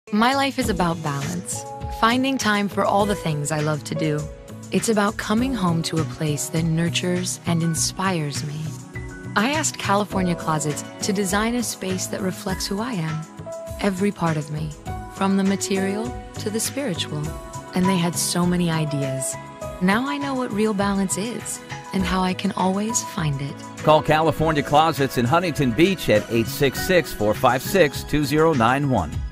My life is about balance, finding time for all the things I love to do. It's about coming home to a place that nurtures and inspires me. I asked California Closets to design a space that reflects who I am, every part of me, from the material to the spiritual. And they had so many ideas. Now I know what real balance is and how I can always find it. Call California Closets in Huntington Beach at 866-456-2091.